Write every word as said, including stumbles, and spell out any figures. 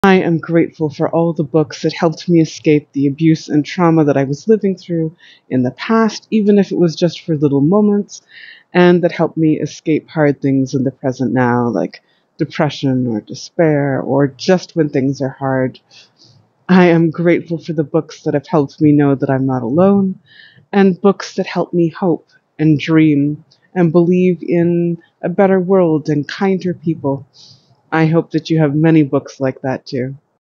I am grateful for all the books that helped me escape the abuse and trauma that I was living through in the past, even if it was just for little moments, and that helped me escape hard things in the present now, like depression or despair, or just when things are hard. I am grateful for the books that have helped me know that I'm not alone, and books that help me hope and dream and believe in a better world and kinder people. I hope that you have many books like that too.